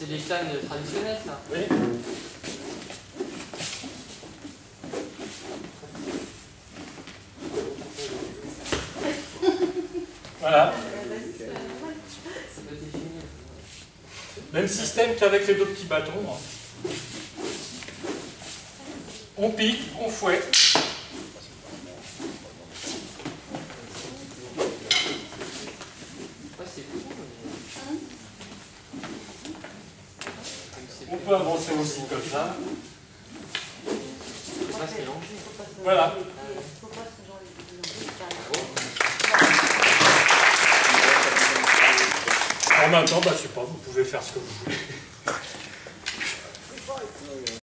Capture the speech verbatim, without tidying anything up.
C'est des cannes traditionnelles, ça. Oui. Voilà. Même système qu'avec les deux petits bâtons. On pique, on fouette. On peut avancer aussi comme ça. Voilà. En même temps, bah, je sais pas, vous pouvez faire ce que vous voulez.